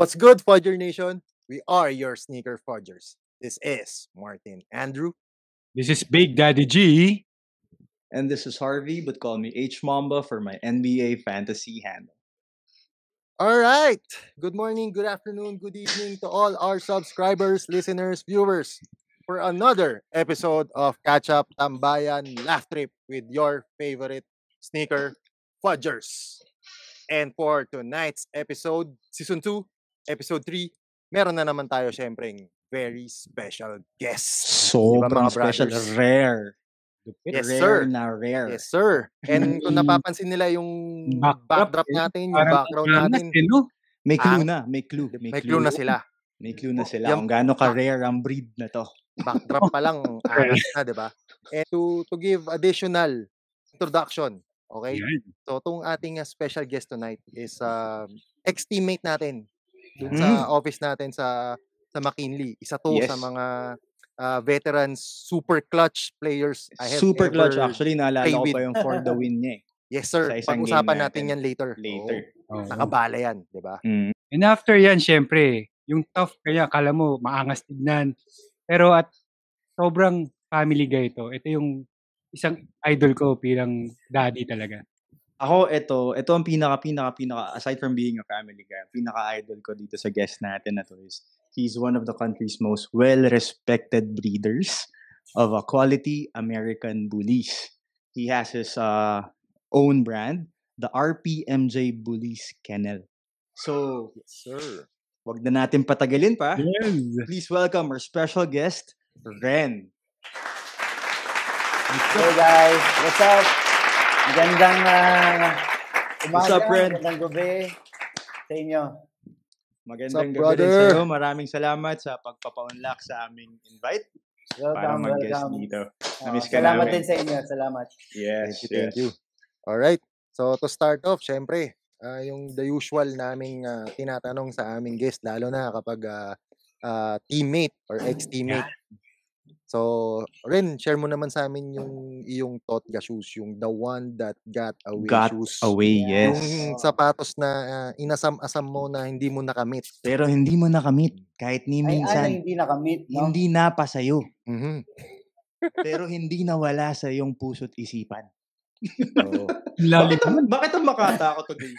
What's good, Fudger Nation? We are your sneaker Fudgers. This is Martin Andrew. This is Big Daddy G. And this is Harvey, but call me H Mamba for my NBA fantasy handle. All right. Good morning, good afternoon, good evening to all our subscribers, listeners, viewers for another episode of Catch Up Tambayan Laugh Trip with your favorite sneaker Fudgers. And for tonight's episode, Season 2, Episode 3, meron na naman tayo syempreng very special guest. Sobrang special, rare. Yes, rare sir. na rare. Yes, sir. And kung napapansin nila yung backdrop natin, yung background natin, may clue na. May clue. may clue na sila. May clue na sila kung gaano ka-rare ang breed na to. Backdrop pa lang, angas na, di ba? And to give additional introduction, okay? So, itong ating special guest tonight is ex-teammate natin dun sa office natin sa McKinley. Isa to sa mga veterans, super clutch players I have super ever clutch. Actually, naalala ko pa yung for the win niya eh. Yes, sir. Pag-usapan natin yan later. Oh. Nakabala yan, di ba? And after yan, syempre, yung tough kaya, kala mo, maangas tignan. Pero at sobrang family guy ito. Ito yung isang idol ko bilang daddy talaga. Ako, ito ang pinaka, aside from being a family guy, pinaka-idol ko dito sa guest natin na to is, he's one of the country's most well-respected breeders of a quality American Bullies. He has his own brand, the RPMJ Bullies Kennel. So, yes, sir. Wag na natin patagalin pa. Yes. Please welcome our special guest, Ren. Hey guys, what's up? Magandang umaga, What's up, Ren? magandang gabi sa inyo. Magandang What's up, gabi din brother? sa'yo. Maraming salamat sa pagpapa-unlock sa aming invite para mag-guest dito. Namiss ka Salamat namin. din sa inyo, salamat. Yes, Thank you. Alright. So, to start off, syempre, yung the usual naming tinatanong sa aming guest, lalo na kapag teammate or ex-teammate. So, Ren, share mo naman sa amin yung iyong TOTGA shoes, yung the one that got away shoes. Yes. Yung sapatos na inasam-asam mo na hindi mo nakamit. Pero hindi mo nakamit. Kahit ni minsan, Hindi nakamit, no? hindi napa sa'yo. Mhm. Pero hindi nawala sa iyong puso't isipan. So, Lalim naman. Bakit ang makata ako today?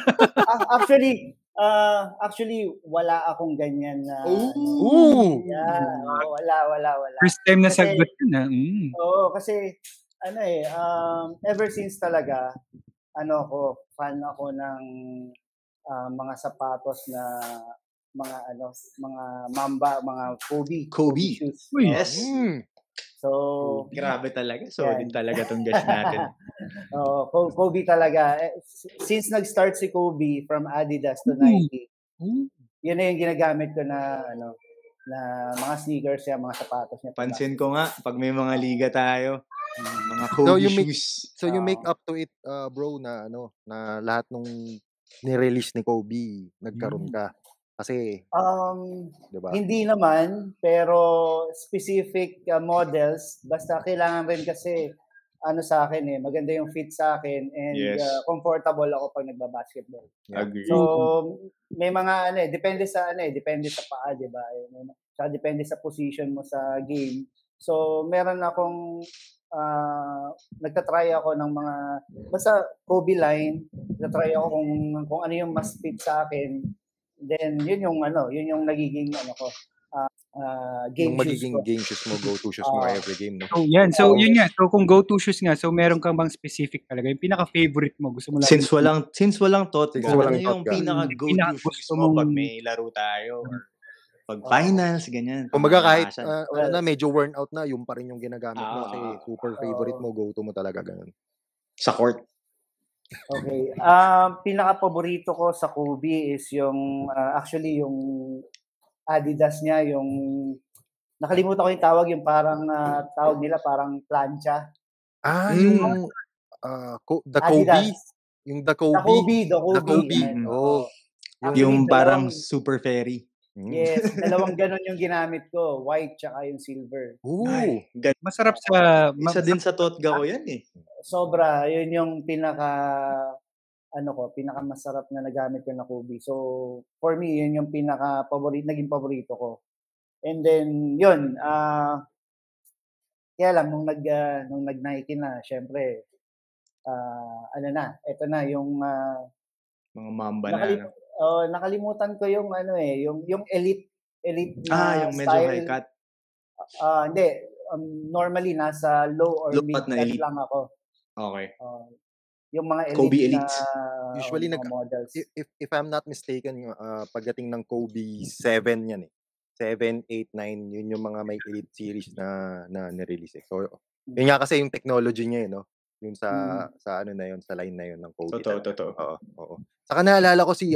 Actually, wala akong ganyan na... Ooh! Yeah, wala. First time na Kasi- sagot yun. Oo, kasi ever since talaga, fan ako ng mga sapatos na mga Mamba, mga Kobe shoes. Uy. Yes. So, Grabe talaga. So, Yan. din talaga tong guest natin. Kobe talaga. Since nag-start si Kobe from Adidas to Nike, yun na yung ginagamit ko na na mga sneakers niya, mga sapatos niya. Pansin ko nga, pag may mga liga tayo, mga Kobe shoes. So you make up to it, bro, na na lahat nung ni-release ni Kobe, nagkaroon ka. Kasi, di ba? Hindi naman, pero specific models, basta kailangan rin kasi sa akin maganda yung fit sa akin and Yes. comfortable ako pag nagba-basketball. Agree. So may mga depende sa paa, 'di ba? Saka depende sa position mo sa game. So meron akong nagtatry ako ng mga basta Kobe line, nagtatry ako kung ano yung mas fit sa akin. Then yun yung nagiging game Yung shoes magiging ko. game shoes mo, go-to shoes mo every game, no? So, yan. So, yun nga. So, kung go-to shoes nga, so meron kang bang specific talaga? Yung pinaka-favorite mo, gusto mo lang. Since walang TOTGA, Since walang ano yung TOTGA. pinaka-go-to Pinaka- shoes mo pag may laro tayo or pag finals, ganyan. Kumbaga kahit Well, medyo worn out na, yung pa rin yung ginagamit mo kasi super favorite Oo. mo, go-to mo talaga ganun. Sa court. Okay. Pinaka-paborito ko sa Kobe is yung actually yung Adidas niya, yung nakalimutan ko yung tawag, yung parang tawag nila parang plancha. Yung the Kobe, Adidas. yung the Kobe. The Kobe. Ayan. Oh. Actually, Yung parang dalawang- super fairy. Yes, dalawang ganun yung ginamit ko, white tsaka yung silver. Ooh. Masarap sa... Isa din sa TOTGA ko yan eh. Sobra, yun yung pinakamasarap na nagamit ko na Kobe. So, for me, yun yung naging paborito ko. And then, yun, kaya lang, nung nag-Nike na, syempre, ito na, yung, mga mamba na. nakalimutan ko yung, yung elite yung medyo style. high cut. Hindi, normally, nasa low or mid cut lang ako. Okay. Yung mga elite Kobe na elites. Usually, models. if I'm not mistaken, pagdating ng Kobe 7 yan 7, 8, 9, yun yung mga may elite series na nirelease. So, yun nga kasi yung technology niya no? Yung sa ano na yun, sa line na yun ng Kobe. Totoo. Oo. Saka naalala ko si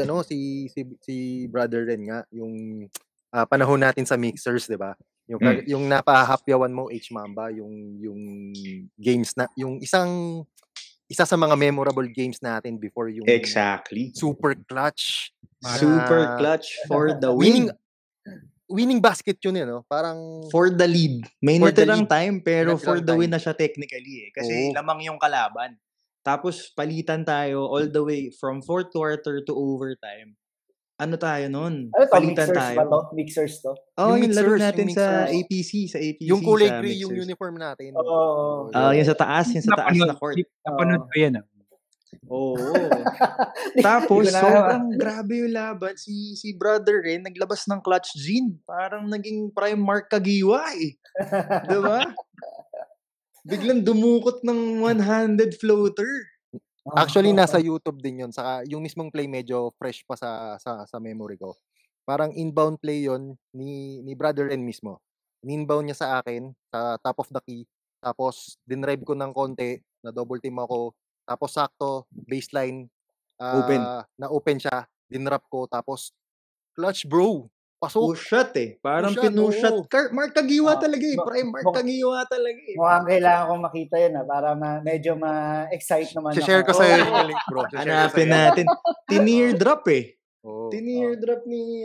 Brother Ren nga, yung panahon natin sa mixers, 'di ba? Yung napahapyawan mo H Mamba, yung games na yung isa sa mga memorable games natin before yung Exactly. Super Clutch. Super Clutch for the win. Winning basket yun no? Parang for the lead. May natirang time pero for the win na siya technically Kasi lamang yung kalaban. Tapos palitan tayo all the way from fourth quarter to overtime. Ano tayo nun? Palitan mixers tayo. Ba to? Mixers to? Yung laro natin sa APC. Yung kulay gray yung uniform natin. Yung sa taas na court. Napanood ko yan. Oo. Tapos, sobrang grabe yung laban. Si Brother Ren, naglabas ng clutch gene. Parang naging prime Mark Kagiwa Diba? Biglang dumukot ng one-handed floater. Actually, nasa YouTube din yun. Saka yung mismong play medyo fresh pa sa memory ko. Parang inbound play yon ni Brother Ren mismo. In-inbound niya sa akin, sa top of the key. Tapos, dinrive ko ng konti, na double team ako. Tapos, sakto, baseline, na-open siya. Dinrap ko, tapos, clutch bro. Pasok. Push-shot Parang pinushot. Mark Kagiwa talaga Prime Mark Kagiwa talaga Mukhang kailangan kong makita yun medyo ma-excite naman ako. Share ko sa'yo yung link bro. Hanapin natin. Tinear drop Tinear drop ni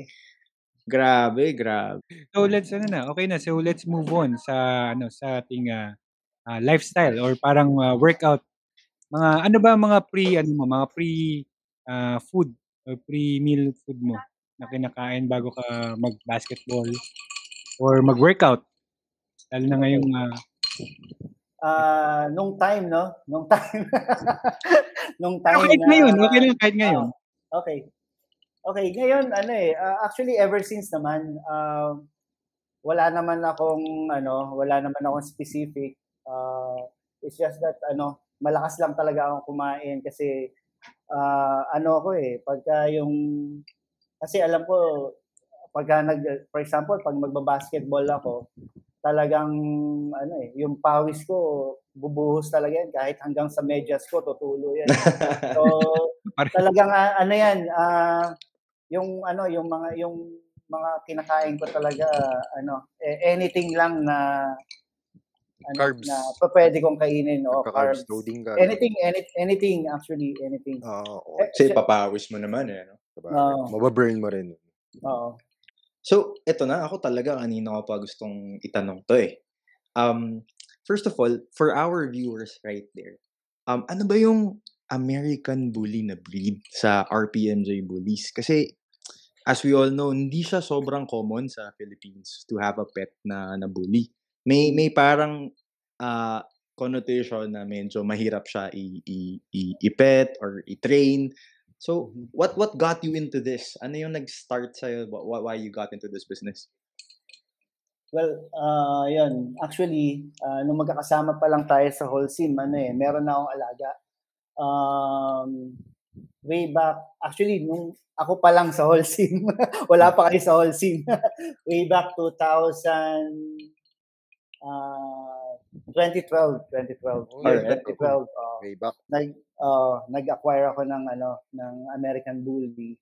Grabe. So let's move on sa ating lifestyle or parang workout. Mga pre food or pre-meal food mo na kinakain bago ka mag-basketball or mag-workout. Lalo na ngayong nung time. kahit ngayon, okay lang kahit ngayon. Okay, ngayon actually ever since naman wala naman akong specific. It's just that malakas lang talaga akong kumain kasi kasi alam ko for example pag magba-basketball ako, talagang yung pawis ko bubuhos talaga yan kahit hanggang sa medyas ko tutulo yan. So talagang yung mga kinakain ko talaga anything lang na carbs na pwede kong kainin carbs. Loading ka. Anything actually. Kasi papawis mo naman mababurn mo rin. Oo. So, eto na. Ako talaga kanina ko pa gustong itanong to First of all, for our viewers right there, ano ba yung American Bully na breed sa RPMJ Bullies? Kasi, as we all know, hindi siya sobrang common sa Philippines to have a pet na bully. May parang connotation na medyo mahirap siya i-pet or i-train. So, what got you into this? Ano yung nag-start sa'yo? Why you got into this business? Well, yun. Actually, nung magkakasama pa lang tayo sa whole scene, meron na akong alaga. Way back, actually, nung ako pa lang sa whole scene, wala pa kayo sa whole scene. Way back 2012. 2012. Way back. Nag-acquire ako ng American Bully.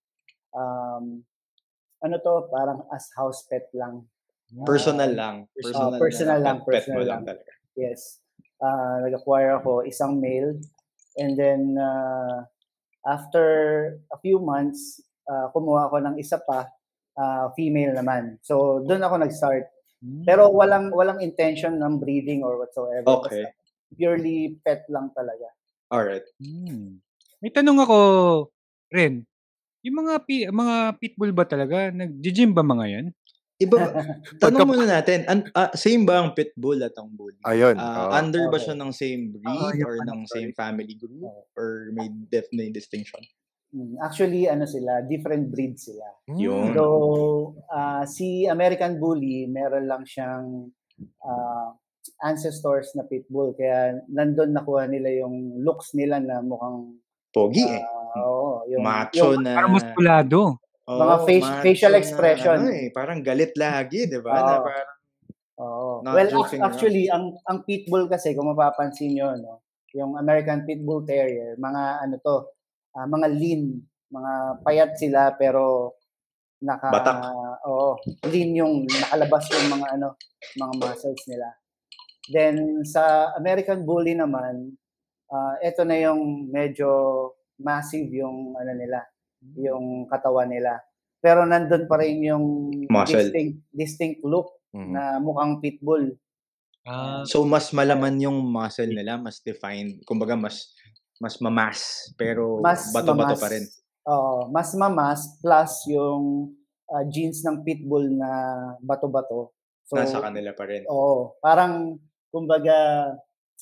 Parang as house pet lang. Personal lang. Personal lang. Talaga. Yes. Nag-acquire ako isang male, and then after a few months, kumuha ako ng isa pa, female naman. So doon ako nag-start. Pero walang intention ng breeding or whatsoever. Okay. Basta purely pet lang talaga. Alright. May tanong ako, Ren. Yung mga pitbull ba talaga? Nag-gym ba mga yan? Iba, tanong muna natin, same ba ang pitbull at ang bully? Ayun. Under ba Okay. siya ng same breed yung or ano, ng sorry. same family group? Or may definite distinction? Actually, sila, different breed sila. Yun. Though, si American Bully, meron lang siyang ancestors na pitbull. Kaya nandun nakuha nila yung looks nila na mukhang Pogi oo, macho na. Parang muskulado. Mga facial expression. Parang galit lagi, di ba? Na parang not well, joking actually, ang pitbull kasi, kung mapapansin nyo, no, yung American Pitbull Terrier, mga mga lean, mga payat sila, pero batak. Lean yung nakalabas yung mga muscles nila. Then sa American Bully naman, ito na yung medyo massive yung nila, yung katawan nila. Pero nandun pa rin yung distinct look na mukhang pitbull. So mas malaman yung muscle nila, mas defined, kumbaga mas mamas, pero bato-bato pa rin. Mas mamas plus yung genes ng pitbull na bato-bato. So, nasa kanila pa rin. Parang kumbaga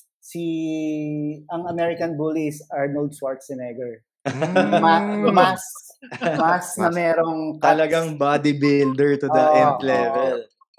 ang American Bully is Arnold Schwarzenegger. Mas na merong cuts. Talagang bodybuilder to the nth level.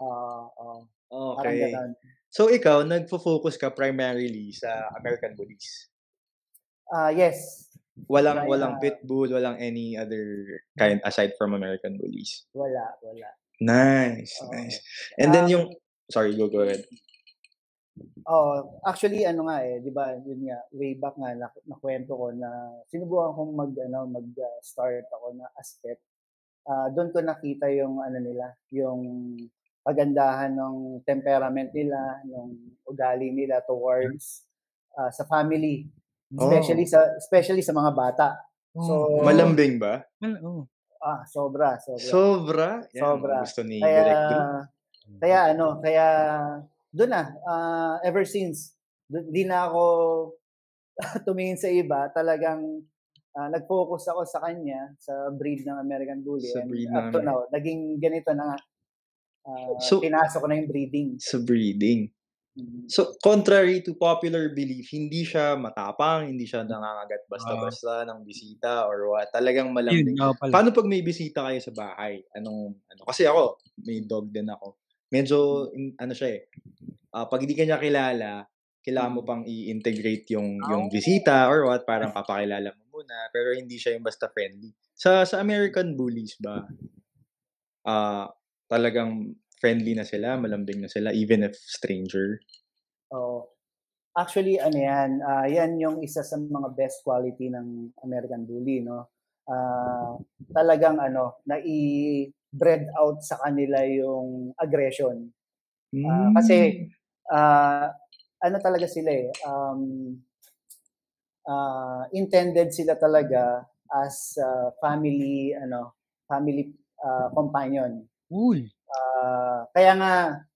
Okay. So ikaw, nagfo-focus ka primarily sa American Bullies? Yes. Walang pitbull, walang any other kind aside from American Bullies? Wala. Nice. And then sorry, go ahead. Actually di ba, yun nga, way back nga nakwento ko na sinubukan kong mag-start ako na aspect. Doon ko nakita yung nila, yung pagandahan ng temperament nila, yung ugali nila towards sa family, especially sa mga bata. So malambing ba? Sobra. Sobra? Yan, gusto ni Direct Drew. Kaya doon ever since, di na ako tumingin sa iba, talagang nag-focus ako sa kanya, sa breed ng American Bully. Sa breed up to now, naging ganito na nga. Pinasok ko na yung breeding. Sa breeding. So, contrary to popular belief, hindi siya matapang, hindi siya nangangagat basta-basta ng bisita or what. Talagang malambing. Paano pag may bisita kayo sa bahay? Kasi ako, may dog din ako. Medyo, siya pag hindi ka niya kilala, kailangan mo pang i-integrate yung bisita or what, parang papakilala mo muna, pero hindi siya yung basta friendly. Sa American Bullies ba, talagang friendly na sila, malambing na sila, even if stranger? Actually, yan yung isa sa mga best quality ng American Bully, no? Talagang nai-bred out sa kanila yung aggression. Kasi talaga sila intended sila talaga as family companion. Kaya nga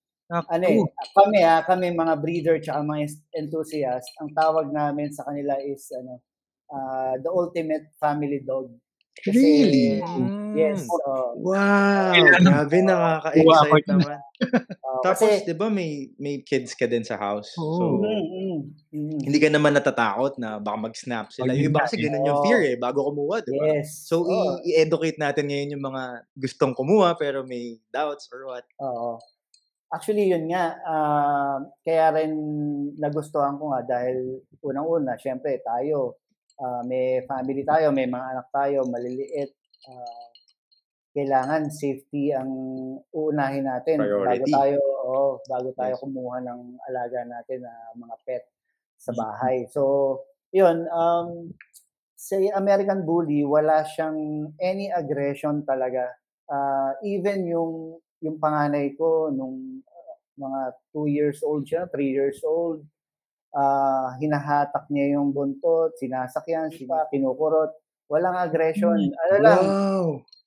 kami mga breeder tsaka mga enthusiast, ang tawag namin sa kanila is the ultimate family dog. Kasi, really? Yes. Wow! Grabe, nakaka-excite naman. Tapos, di ba may kids ka din sa house? So, hindi ka naman natatakot na baka mag-snap sila. Yung iba kasi ganun yung fear bago kumuha, di ba? Yes. So, i-educate natin ngayon yung mga gustong kumuha pero may doubts or what. Actually, yun nga. Kaya rin nagustuhan ko nga dahil unang-una, syempre tayo, may family tayo, may mga anak tayo, maliliit. Kailangan safety ang uunahin natin. Priority. Bago tayo kumuha ng alaga natin na mga pet sa bahay. So, yun, sa American Bully, wala siyang any aggression talaga. Even yung panganay ko, nung mga 2 years old siya, 3 years old, hinahatak niya yung buntot, sinasakyan, kinukurot. Walang aggression. Wow!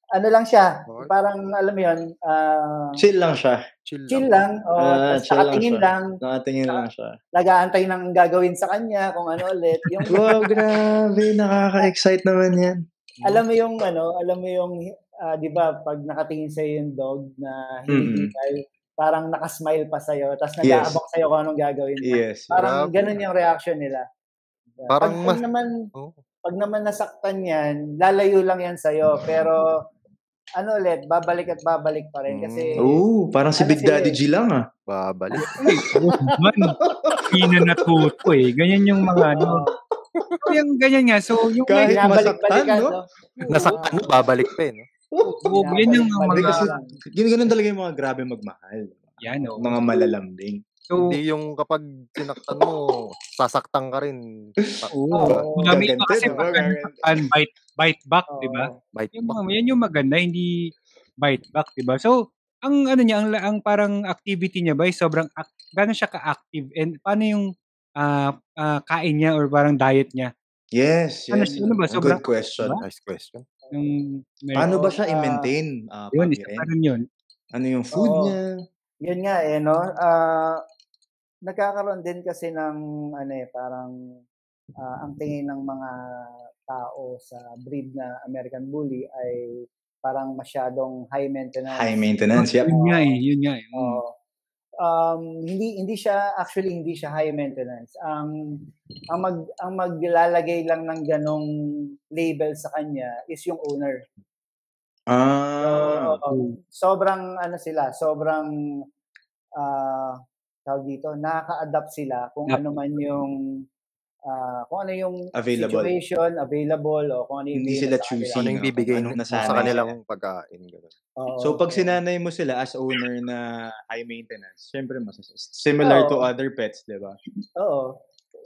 ano lang siya, Okay. parang alam mo yun, Chill lang siya. chill lang, tapos Chill lang nakatingin siya. lang, Nakatingin lang siya. nag-aantay ng gagawin sa kanya, kung ano ulit. Yung, Wow, grabe. Nakaka-excite naman yan. alam mo yung, di ba, pag nakatingin sa'yo yung dog na hinihintay, parang nakasmile pa sa'yo, tapos nag-aabang sa'yo kung anong gagawin mo. Yes. Parang Grabe. ganun yung reaction nila. Parang Pag naman nasaktan yan, lalayo lang yan sa'yo, pero ano ulit, babalik at babalik pa rin kasi Parang si ano Big sila Daddy G lang ah. babalik. Hindi na natuto eh. Ganyan yung mga yung ganyan nga. So, yung Kahit masaktan, binabalik-balikan, no? Nasaktan mo, babalik pa no? yan yung mga Ganun talaga yung mga grabe magmahal. yan, Mga malalambing. So, Hindi yung kapag sinaktan mo, sasaktan ka rin. May iba kasi gaganti, bite back, di ba? Yan yung maganda, hindi bite back, di ba? So, ang ano niya, ang parang activity niya ba, sobrang gano'n siya ka-active and paano yung kain niya or parang diet niya? Yes. Ano ba? Good question. Diba? Nice question. Paano ba siya i-maintain? Yun, isa pa rin yun. Ano yung food niya? Yun nga no? Nagkakaroon din kasi ng parang ang tingin ng mga tao sa breed na American Bully ay parang masyadong high maintenance. High maintenance, yep. Yun nga eh. Hindi siya high maintenance. Ang maglalagay lang ng ganong label sa kanya is yung owner. Sobrang tawag dito, nakaka-adapt sila kung ano man yung situation available o kung ano yung hindi sila choosy. Ano yung bibigay sa kanilang pagkain. So pag sinanay mo sila as owner na high maintenance, syempre similar to other pets, di ba? Oo.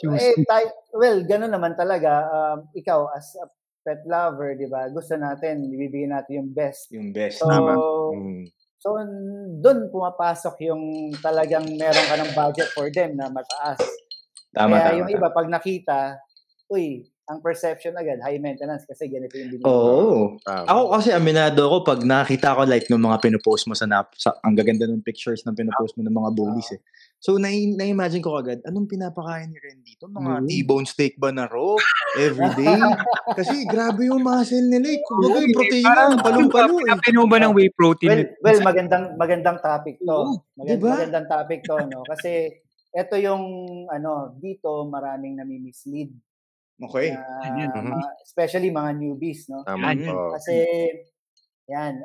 Ganun naman talaga. Ikaw as a pet lover, di ba? Gusto natin, ibibigay natin yung best. Yung best. So, doon pumapasok yung talagang meron ka ng budget for them na mataas. Kaya yung iba, pag nakita, ang perception agad, high maintenance kasi ganito yung binibigay. Ako kasi aminado ako pag nakita ko like ng mga pinopost mo ang gaganda ng pictures ng pinopost mo ng mga bullies eh. So, na-imagine ko agad, anong pinapakain ni Ren dito? Mga T-bone steak ba na raw? Everyday? Kasi grabe yung muscle nila eh. Kumbaga yung protein na, palong-palo eh. Pinapino ba ng whey protein? Well, magandang topic to. Diba? Magandang topic to, no? Kasi, ito yung, dito maraming nami-mislead. Okay. Especially mga newbies, no? Kasi, yan,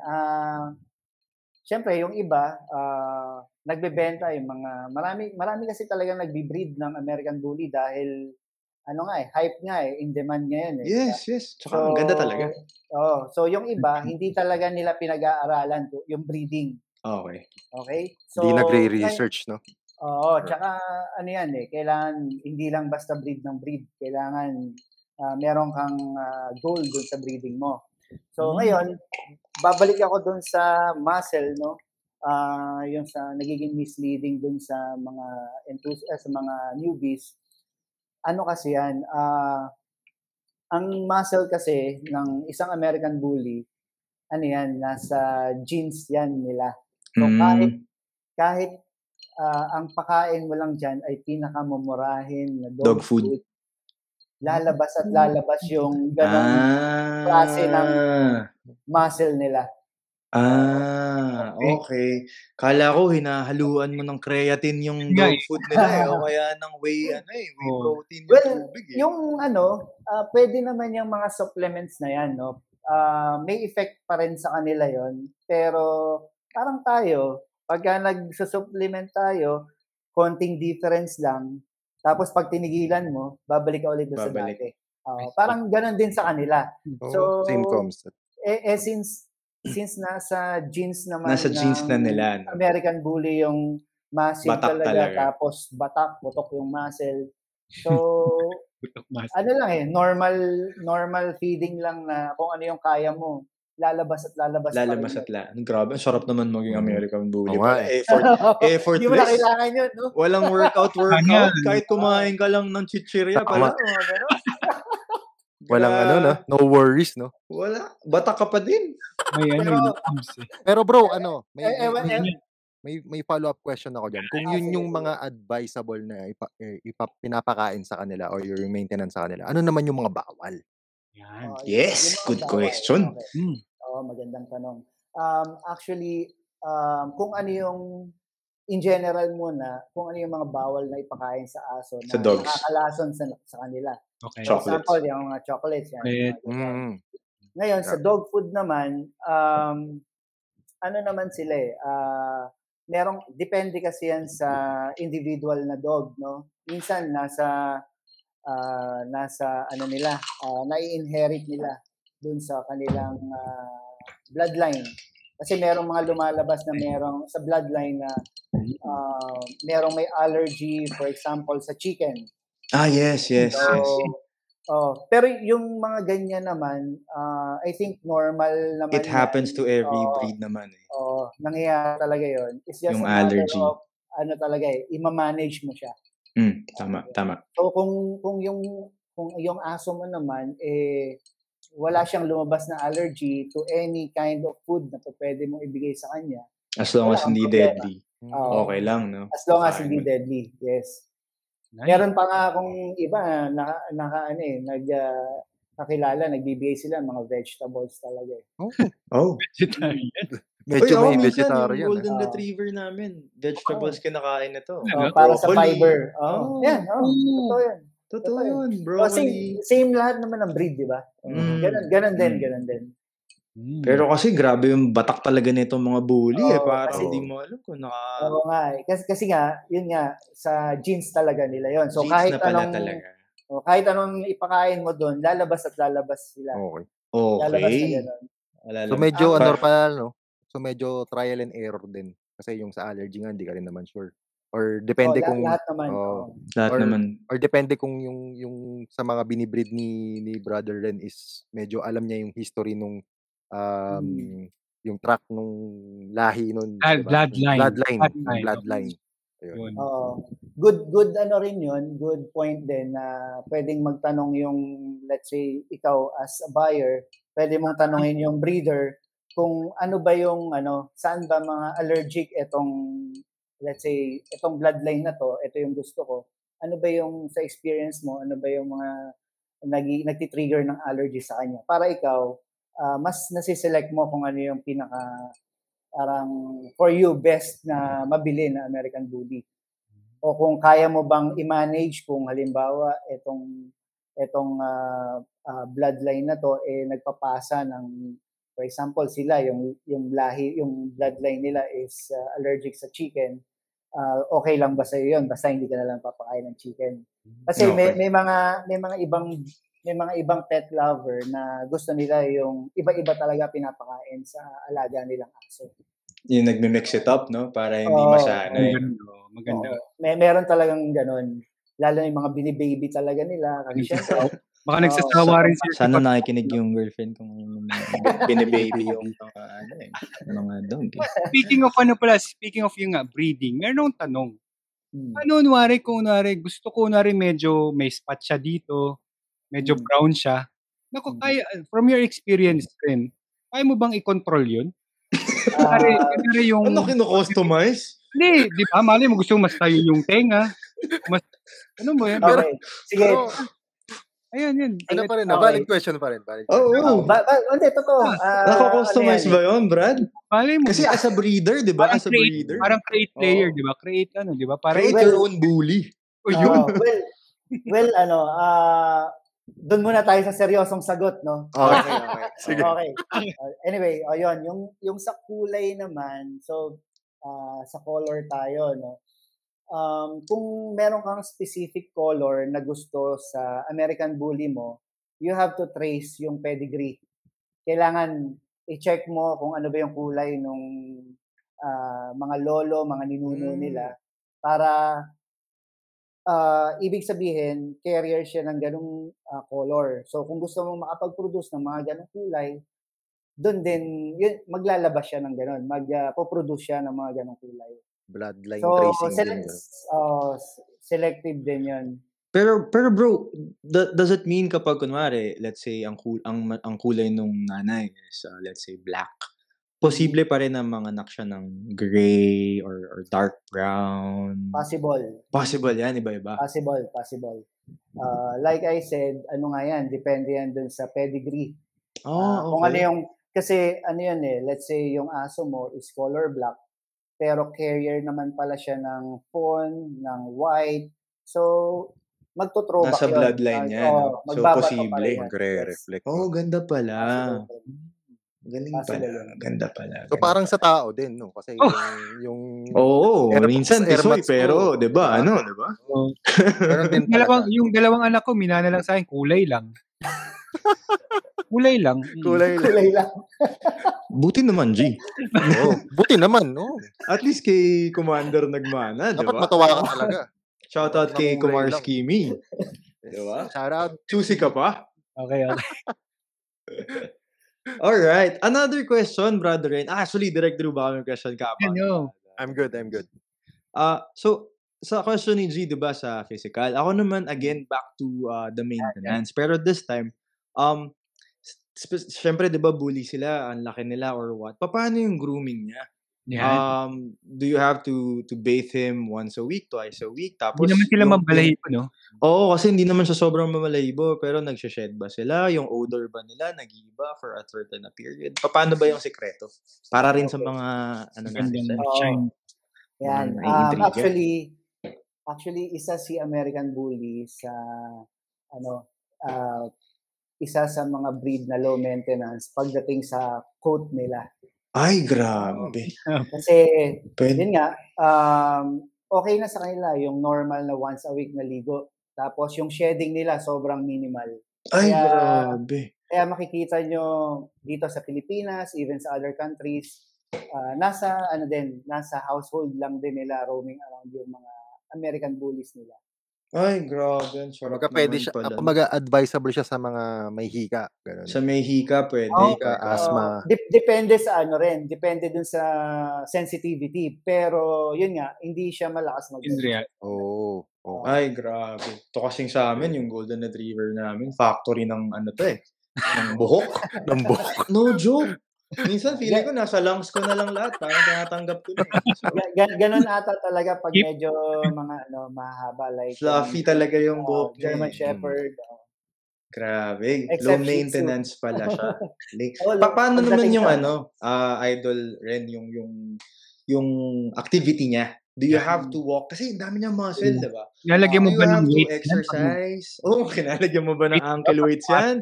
syempre, yung iba, nagbebenta yung mga, marami kasi talagang nagbi-breed ng American Bully dahil, hype nga in demand ngayon eh. Yes. Tsaka ang ganda talaga. So yung iba, hindi talaga nila pinag-aaralan yung breeding. Okay? So, hindi nagre-research, no? Tsaka kailangan hindi lang basta breed ng breed. Kailangan meron kang goal dun sa breeding mo. So ngayon, babalik ako dun sa muscle, no? Yung sa nagiging misleading dun sa mga sa mga newbies. Ano kasi yan? Ang muscle kasi ng isang American Bully, nasa genes yan nila. So kahit ang pakain mo lang dyan ay pinakamumurahin na dog food. Lalabas at lalabas yung ganong klase ng muscle nila. Okay. Kala ko hinahaluan mo ng creatine yung dog food nila eh. O kaya ng whey protein yung tubig eh. Yung pwede naman yung mga supplements na yan, no? May effect pa rin sa kanila yon. Pero parang tayo, pagka nagsusupplement tayo, konting difference lang, tapos pag tinigilan mo, babalik ka ulit sa dati. Parang ganun din sa kanila. So, same concept. Since nasa genes naman na nila. No? American Bully yung muscle talaga, tapos butok yung muscle. So, normal feeding lang na kung ano yung kaya mo. Lalabas at lalabas. Grabe, ang sarap naman maging American Bully. Effortless. Hindi mo na kailangan yun, no? Walang workout. Kahit kumain ka lang ng chichirya pala. Walang no worries, no? Wala. Bata ka pa din. may ano, Pero, yung tubes eh. Pero bro, ano, Yan. may follow-up question ako dyan. Kung yun sige, yung sige. mga advisable na pinapakain sa kanila or yung maintenance sa kanila, ano naman yung mga bawal? Yan. Yes, Yung mga good bawal. question. Okay. Magandang tanong. Actually, kung ano yung in general muna, kung ano yung mga bawal na ipakain sa aso Sa na dogs. nakakalason sa kanila. Okay. For Chocolates. example, yung mga chocolates yan. Chocolate. Mga ganyan. Mm. Ngayon, sa Yeah. dog food naman, ano naman sila eh, depende kasi yan sa individual na dog, no? Minsan, nasa ano nila, nai-inherit nila dun sa kanilang bloodline. Kasi merong mga lumalabas na merong sa bloodline na merong may allergy, for example, sa chicken. Yes. Pero yung mga ganyan naman, I think normal naman It happens to every breed naman eh. Nangyayari talaga yun. It's just Yung a matter allergy. of, talaga eh, ima-manage mo siya. Tama. So kung yung aso mo naman wala siyang lumabas na allergy to any kind of food na pwede mong ibigay sa kanya. As long as hindi deadly. Okay lang, no? As long as Fine. hindi deadly, yes. Nice. Meron pa nga akong iba nakilala, nagbibigay sila ng mga vegetables talaga eh. Vegetarian. Medyo may minsan vegetarian. yung golden retriever namin, vegetables kinakain na to. Para sa Broccoli. fiber. Yan, totoo yan. Totoo yun, Broccoli. Same lahat naman ng breed, di ba? Ganon din. Pero kasi grabe yung batak talaga nitong mga bully parang kasi hindi mo alam kung Oo nga eh. Kasi nga, yun nga, sa genes talaga nila yon. So genes kahit na pala anong talaga. kahit anong ipakain mo doon, lalabas sila. Okay. Lalabas na gano'n. So medyo So medyo trial and error din. Kasi yung sa allergy nga, hindi ka rin naman sure. Or depende kung lahat naman. or depende kung yung sa mga binibreed ni Brother Ren is medyo alam niya yung history nung yung track nung lahi nun, diba? Bloodline. Ayun. Good ano rin yun, good point din na pwedeng magtanong yung, let's say, ikaw as a buyer, pwede mong tanongin yung breeder kung ano ba yung saan ba mga allergic let's say, itong bloodline na to, ito yung gusto ko. Ano ba yung sa experience mo, ano ba yung mga nagti-trigger ng allergy sa kanya? Para ikaw, mas nasiselect mo kung ano yung parang for you best na mabili na American Bully. O kung kaya mo bang i-manage kung halimbawa itong bloodline na to nagpapasa ng, for example, sila yung bloodline nila is allergic sa chicken. Okay lang ba sa iyo 'yon? Basta hindi ka na lang papakain ng chicken. Kasi may mga ibang pet lover na gusto nila yung iba-iba talaga pinapakain sa alaga nilang aso. Yung nagme-mix it up, no? Para hindi masanay. Maganda. Meron talagang ganun. Lalo yung mga bini-baby talaga nila. Kasi syempre, baka nagsasawa rin siya. Sana nakikinig yung girlfriend kung bini-baby yung mga dog. Speaking of yung breeding, meron akong tanong. Kung gusto ko medyo may spot siya dito, medyo brown siya. Naku, from your experience rin, kaya mo bang i-control yun? Ano kino-customize? Hindi, di ba? Mali mo gusto mas tayo yung tenga. Ano mo yan? Okay. Sige. Ayun. Ano pa rin? Valid question pa rin. Hindi, totoo. Nako-customize ba yun, Brad? Mali mo. Kasi as a breeder, di ba? Parang create player, di ba? Create di ba? Create your own bully. Doon muna tayo sa seryosong sagot, no? Okay. Sige. Okay. Anyway, ayun, yung sa kulay naman, so sa color tayo, no? Kung meron kang specific color na gusto sa American Bully mo, you have to trace yung pedigree. Kailangan i-check mo kung ano ba yung kulay nung mga lolo, mga ninuno nila para ibig sabihin, carrier siya ng ganung color. So, kung gusto mong makapag-produce ng mga ganung kulay, doon din, maglalabas siya ng ganun. Magpo-produce siya ng mga ganung kulay. Bloodline so, tracing din. selective din yun. Pero bro, does it mean kapag kunwari, let's say ang kulay nung nanay is let's say black, posible pa rin na manganak siya ng gray or dark brown? Possible yan, iba-iba. Possible. Like I said, ano nga yan, depende yan dun sa pedigree. Okay. Kung ano yung, kasi ano yan let's say yung aso mo is color black, pero carrier naman pala siya ng fawn, ng white. So, magto-throwback nasa yun. bloodline yan. So, posible. Magre-reflect. Ganda pala. Galing Possible pala. yun. Ganda pala. So parang sa tao din, no? Kasi yung minsan tisoy, pero, di ba? Ano, di ba? Meron din talaga. Yung dalawang anak ko, minana lang sa akin, kulay lang. Kulay lang. Kulay lang. Buti naman, G. Buti naman, no? At least kay Commander nagmana, di ba? Dapat matawa ka talaga. Shoutout kay Kumar Skimmy. Di ba? Shoutout. Choosy ka pa? Okay. Alright. Another question, brother Ren. Actually, direct through ba kami question ka pa? I'm good. So, sa question ni G, di ba, sa physical, ako naman, again, back to the maintenance. Pero this time, syempre, di ba, bully sila, ang laki nila or what? Paano yung grooming niya? Yeah. Do you have to bathe him once a week, twice a week? Tapos, hindi naman sila mambalahibo, no? Oo, kasi hindi naman siya sobrang mamalahibo, pero nagsha-shed ba sila? Yung odor ba nila nag-iiba for a certain period? Paano ba yung sekreto? Para rin sa mga natin. Yan. Actually, isa si American Bully sa isa sa mga breed na low maintenance pagdating sa coat nila. Ay, grabe. Kasi, yun nga, okay na sa kanila yung normal na once a week na ligo. Tapos yung shedding nila sobrang minimal. Ay, grabe. Kaya makikita nyo dito sa Pilipinas, even sa other countries, nasa household lang din nila roaming around yung mga American Bullies nila. Ay, grabe. Pwede siya, advisable siya sa mga may hika. Ganun. Sa may hika, pwede. Asthma. Depende sa depende dun sa sensitivity. Pero, yun nga, hindi siya malakas mag-react. Ay, grabe. Ito kasing sa amin, yung Golden Retriever namin, factory ng ng buhok. No joke. Minsan, feeling ko, nasa lungs ko na lang lahat. Parang tinatanggap ko na. So, ganon ata talaga pag medyo mga mahaba. Like, fluffy talaga yung buhok. German Shepherd. Grabe. Except Low maintenance pala siya. Paano Paano naman yung Idol Ren, yung activity niya? Do you have to walk? Kasi dami niyang muscle, diba? Kinalagyan mo ba ng weight? Exercise? Kinalagyan mo ba ng ankle weights yan?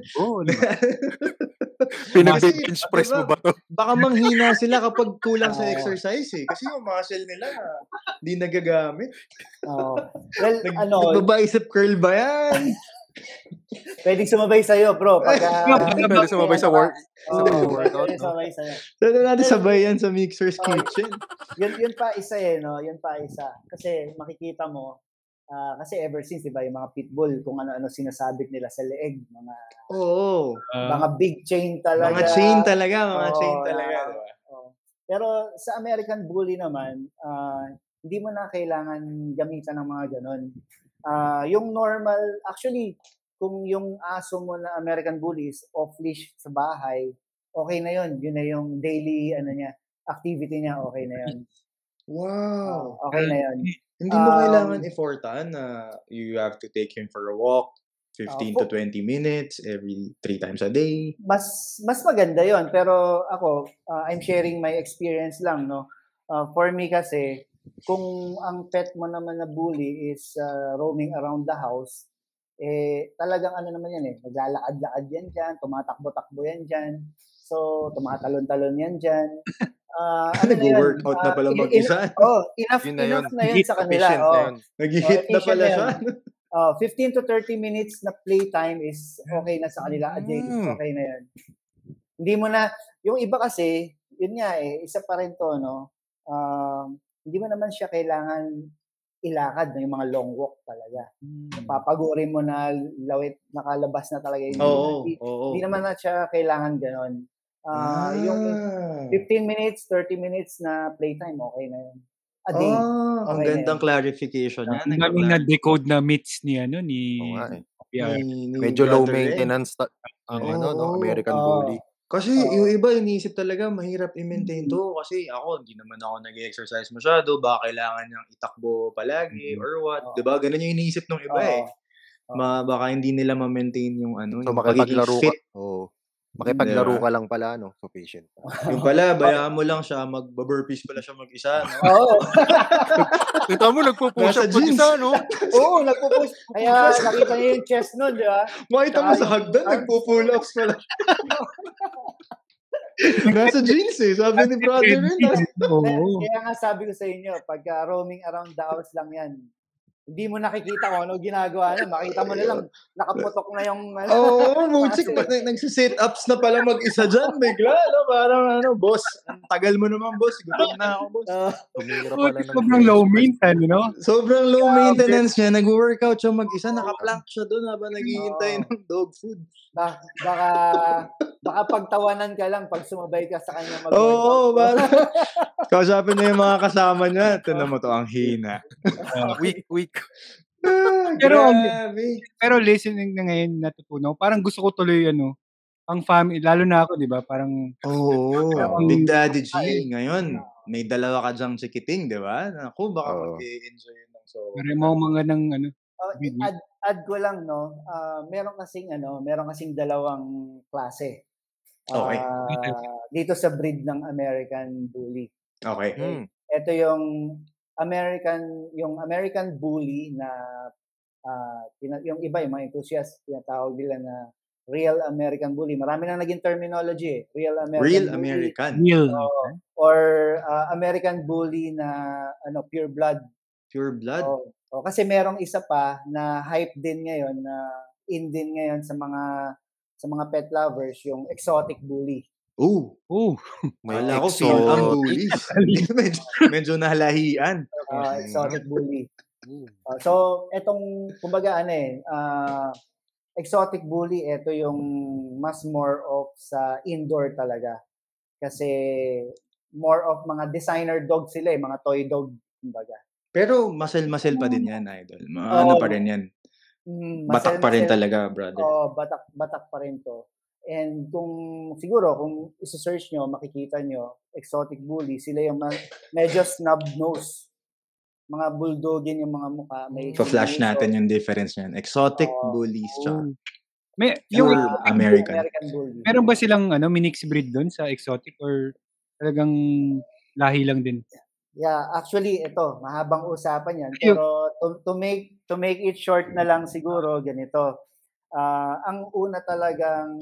Pinag-bench press mo ba to? Baka manghina sila kapag kulang sa exercise Kasi yung muscle nila, di nagagamit. Nagba-bicep curl ba yan? Pwedeng sumabay sa'yo, bro. Pwede sumabay sa workout. Pwede sumabay sa'yo. Pwede natin sabay yan sa Mixer's Kitchen. Yun pa isa no? Yun pa isa. Kasi makikita mo, kasi ever since, diba, yung mga pitbull, kung ano-ano sinasabit nila sa leeg, mga big chain talaga. Mga chain talaga. Diba? Pero sa American Bully naman, hindi mo na kailangan gamitan ng mga ganon. Yung normal, actually, kung yung aso mo na American Bully is off-leash sa bahay, okay na yun. Yun na yung daily activity niya, okay na yun. Wow! Okay na yun. Hindi mo kailangan effortan na you have to take him for a walk 15 to 20 minutes every 3 times a day. Mas maganda yon. Pero ako, I'm sharing my experience lang, no? For me kasi, kung ang pet mo naman na bully is roaming around the house, talagang naman yan naglalakad-lakad yan dyan, tumatakbo-takbo yan dyan, so tumatalon-talon yan dyan. Nag-workout na pala mag-isa. Enough na yun sa kanila. Nag-hit na pala siya. 15 to 30 minutes na playtime is okay na sa kanila. Okay na yan. Hindi mo na, yung iba kasi, yun nga isa pa rin to, no? Hindi mo naman siya kailangan ilakad na yung mga long walk talaga. Papagurin mo na lawit, nakalabas na talaga yung hindi naman na siya kailangan ganon. Yung 15 minutes, 30 minutes na playtime, okay na yun. a day. Ang Okay na gandang yun. clarification yan. Ang daming na-decode na myths ni Oo nga eh. PR. Ni Medyo low Brother Ren. maintenance ang Oo. American Oo. Bully. Kasi yung iba iniisip talaga mahirap i-maintain to kasi ako hindi naman ako nag-exercise masyado, baka kailangan niyang itakbo palagi or what, 'di ba? Ganun yung iniisip ng iba eh. Baka hindi nila ma-maintain yung So yung pagiging makipaglaro ka. fit. Makipaglaro Diba? ka lang pala sufficient. Yung pala, bayaan mo lang siya, mag-burpees pala siya mag-isa, no? Oo. Kita mo, nagpo-push Nasa up jeans. mag-isa, no? Oo, nagpo-push. Kaya nakita niyo yung chest nun, di ba? Makita mo sa hagdan, nagpo-pull ups pala. Nasa jeans eh, sabi ni Brother Ren. Kaya nga sabi ko sa inyo, pagka roaming around the house lang yan, hindi mo nakikita kung ano ginagawa niya. Makita mo na lang, nakaputok na yung... Muchik, nagsisit-ups na pala mag-isa dyan, bigla, no? Parang, boss, ang tagal mo naman, boss. Gutom na ako, boss. Sobrang low maintenance, no? Sobrang low maintenance niya. Nag-workout siya mag-isa, nakaplank siya doon habang naghihintay ng dog food. Baka pagtawanan ka lang pag sumabay ka sa kanya mag-workout. Parang kausapin niya yung mga kasama niya. Tignan mo to, ang hina. Weak. Pero listening na ngayon natutunan, parang gusto ko tuloy ang family, lalo na ako, di ba? Parang Big Daddy G ngayon. May dalawa ka dyang chikiting, di ba? Ako, baka mag-enjoy yun. So, mga ng add ko lang, no? Meron kasing dalawang klase. Okay. Dito sa breed ng American Bully. Okay. Ito yung American Bully na yung iba, yung mga enthusiasts, tinatawag nila na real American Bully. Marami na naging terminology eh. Real American. Or American Bully na pure blood. Pure blood? Kasi merong isa pa na hype din ngayon, na in din ngayon sa mga pet lovers, yung exotic bully. Wala ko bullies. medyo nalahian. Exotic bully. So, etong, kumbaga, exotic bully, ito yung mas more of sa indoor talaga. Kasi, more of mga designer dog sila mga toy dog, kumbaga. Pero, masel-masel pa din yan, idol. Pa rin yan. Batak pa rin talaga, brother. Batak pa rin to. And kung isa-search nyo, makikita nyo, exotic bully, sila yung medyo snub nose. Mga bulldogin yung mga mukha. Pa-flash natin yung difference niyan. Exotic bullies siya. Yung American bully. Meron ba silang minix breed doon sa exotic or talagang lahi lang din? Yeah, actually ito, mahabang usapan 'yan. Pero to make it short na lang siguro ganito. Ang una talagang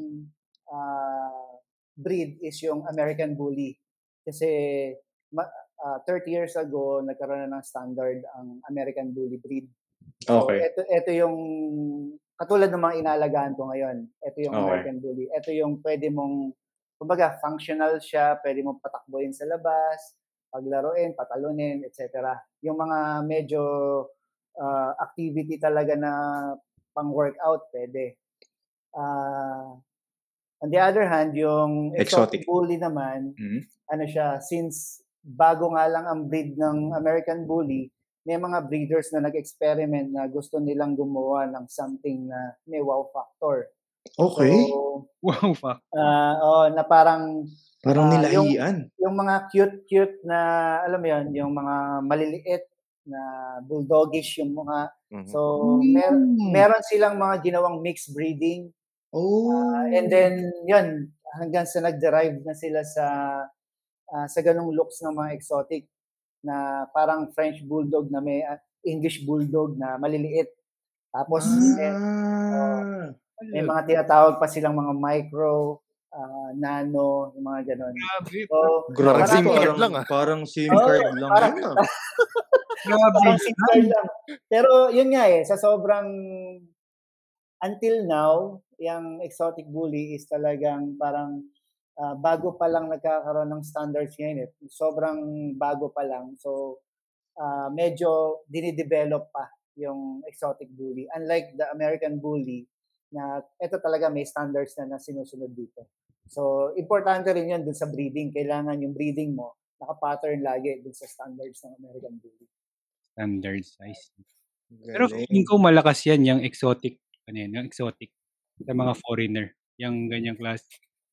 breed is yung American Bully. Kasi 30 years ago nagkaroon na ng standard ang American Bully breed. So ito yung katulad ng mga inaalagaan ko ngayon. Ito yung American Bully. Ito yung pwede mong, kumbaga, functional siya, pwede mong patakbuhin sa labas, paglaruin, patalunin, etc. Yung mga medyo activity talaga na pang-workout, pwede. On the other hand, yung exotic bully naman, since bago nga lang ang breed ng American Bully, may mga breeders na nag-experiment na gusto nilang gumawa ng something na may wow factor. Okay. So, wow factor. Na parang nilahian. Yung mga cute na, alam mo yun, yung mga maliliit na bulldogish yung mga. So, meron silang mga ginawang mixed breeding. And then, yun, hanggang sa nag-derive na sila sa ganung looks ng mga exotic na parang French bulldog na may English bulldog na maliliit. Tapos, may mga tinatawag pa silang mga micro, nano, yung mga ganon. Grabe, SIM card lang Parang SIM card lang. Parang SIM card lang. Pero yun nga sa sobrang, until now, yung exotic bully is talagang parang bago pa lang nagkakaroon ng standards ngayon. Sobrang bago pa lang. So, medyo dinidevelop pa yung exotic bully. Unlike the American bully, na ito talaga may standards na sinusunod dito. So, importante rin yun dun sa breeding. Kailangan yung breeding mo naka-pattern lagi dun sa standards ng American Bully. Standard size. Pero Galing. feeling ko malakas yan, yung exotic, yung exotic sa mga foreigner, yung ganyang class.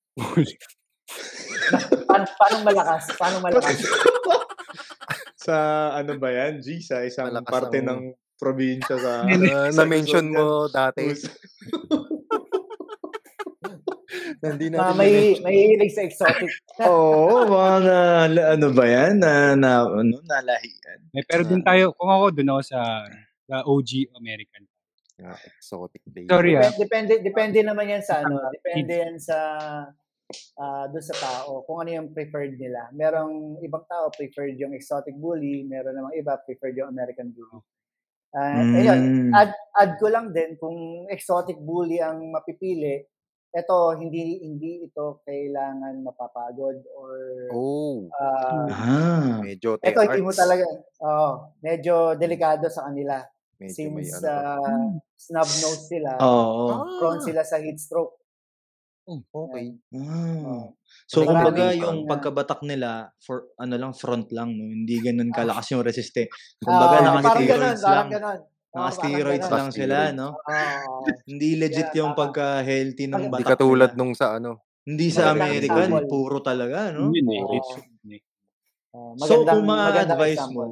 Paano malakas? Sa ano ba yan, G? Sa isang Malakas parte ang- ng probinsya sa... na-mention Luzon mo yan. dati. Hindi natin Ah, may hilig sa exotic. Oo, mga ano ba yan? Nalahian. Pero dun tayo, kung ako, dun ako sa OG American. Exotic day. Sorry Depende naman yan sa ano. Depende yan sa doon sa tao. Kung ano yung preferred nila. Merong ibang tao preferred yung exotic bully. Meron namang iba preferred yung American bully. Ayun, add ko lang din kung exotic bully ang mapipili, ito hindi ito kailangan mapapagod or medyo ito hindi mo talaga medyo delikado sa kanila. Medyo Since may snub nose sila, prone sila sa heat stroke. Okay. So, Marami kumbaga, pang, yung pagkabatak nila, for front lang, no? Hindi ganun kalakas yung resiste. Kumbaga, naka-steroids lang. Naka-steroids lang sila, no? Hindi legit yung pagka-healthy ng Hindi batak katulad nila. nung sa ano. Hindi sa Magandang American, example. puro talaga, no? So, kung ma-advise mo,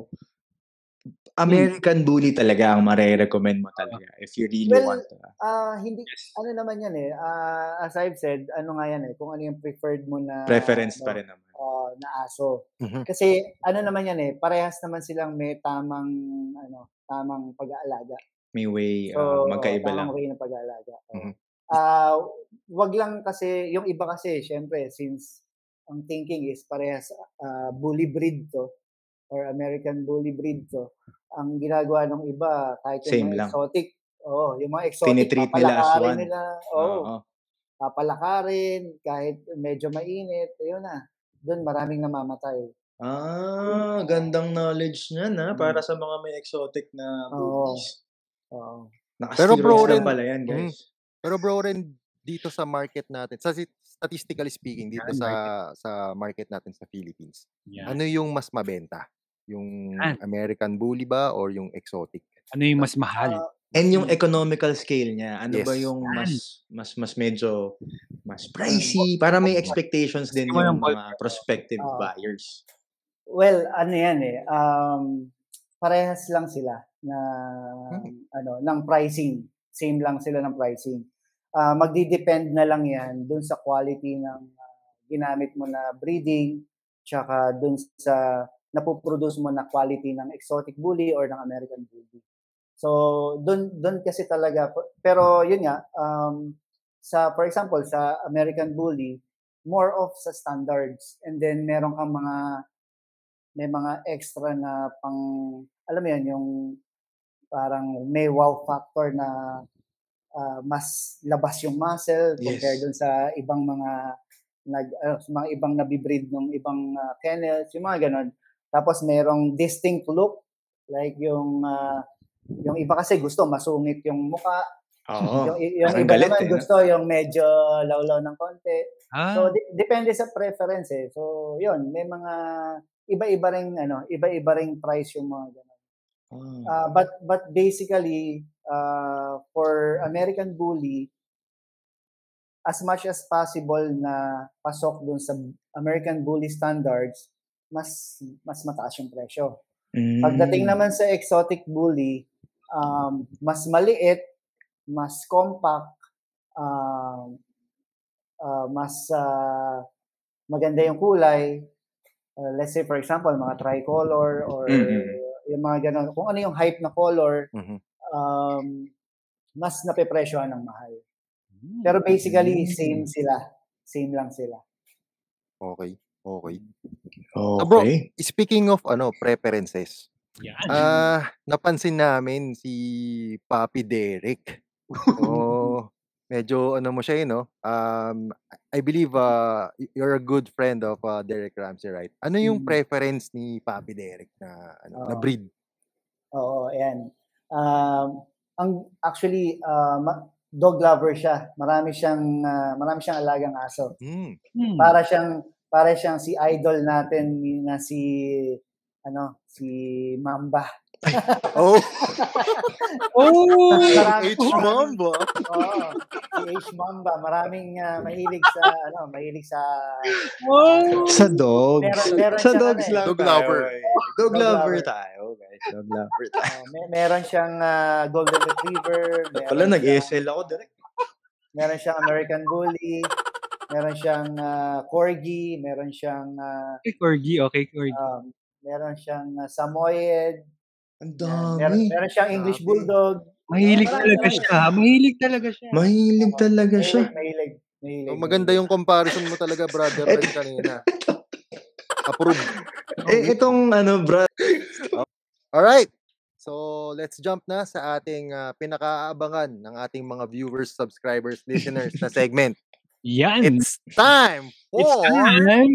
American Bully talaga ang mare-recommend mo talaga if you really want to. Hindi, ano naman yan as I've said, ano nga yan kung ano yung preferred mo na preference pa rin naman. Na aso. Kasi ano naman yan parehas naman silang may tamang pag-aalaga. May way, magkaiba lang. Tamang way ng pag-aalaga. Wag lang kasi, yung iba kasi, syempre, since ang thinking is parehas bully breed to, or American bully breed to, ang ginagawa ng iba, kahit yung mga exotic, yung mga exotic, tinitreat nila as one. Papalakarin, kahit medyo mainit, ayun na, doon maraming namamatay. Gandang knowledge niyan para sa mga may exotic na bullies. Pero bro, lang pala yan, guys. Pero bro, rin dito sa market natin, statistically speaking, dito sa market natin sa Philippines, ano yung mas mabenta? Yung American Bully ba or yung exotic? Ano yung mas mahal? And yung economical scale niya, ano ba yung mas medyo mas pricey para may expectations din yung mga prospective buyers? Well, ano yan parehas lang sila na ng pricing. Same lang sila ng pricing. Magdi-depend na lang yan dun sa quality ng ginamit mo na breeding, tsaka dun sa napoproduce mo na quality ng exotic bully or ng American bully. So, dun kasi talaga, pero yun nga, for example, sa American bully, more of sa standards, and then meron kang may mga extra na pang, alam mo yan, yung parang may wow factor na mas labas yung muscle compared dun sa ibang mga mga ibang nabibreed ng ibang kennels, yung mga ganon. Tapos merong distinct look, like yung iba kasi gusto masungit yung mukha. Yung iba naman gusto yung medyo lawlaw ng konti. So depende sa preference So yun, may mga iba-iba ring price yung mga ganon. But basically for American Bully, as much as possible na pasok dun sa American Bully standards, mas mataas yung presyo. Pagdating naman sa exotic bully, mas maliit, mas compact, mas maganda yung kulay. Let's say for example, mga tricolor or yung mga ganon. Kung ano yung hype na color, mas napepresyohan ng mahal. Pero basically, same lang sila. Okay. So bro, speaking of preferences, napansin namin si Papi Derek. Medyo mo siya no? I believe you're a good friend of Derek Ramsey, right? Ano yung preference ni Papi Derek na na breed? Oo, ayan. Actually, dog lover siya. Marami siyang alagang aso. Para siyang para siyang si idol natin na si Mamba. Oh, Maraming- H Mamba. Oo, si H Mamba, maraming mahilig sa Sa dogs. Meron Sa siyang dogs ano eh. lang Dog tayo. lover. Eh. Dog Dog lover lover. tayo, guys. Dog lover tayo. Meron siyang Golden Retriever, Pala, nag-SL ako direct. meron siyang American Bully, meron siyang Corgi, meron siyang Corgi, okay, Corgi. meron siyang Samoyed, Ang meron siyang English Dami. Bulldog. Mahilig Marami, talaga marami. siya. Mahilig talaga siya. Mahilig talaga siya. Mahilig. So, maganda yung comparison mo talaga, brother, Ren, kanina. Approve. Itong bro. Alright. So, let's jump na sa ating pinakaabangan ng ating mga viewers, subscribers, listeners na segment. Yan. It's time for... It's time.